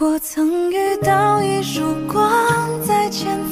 我曾遇到一束光在前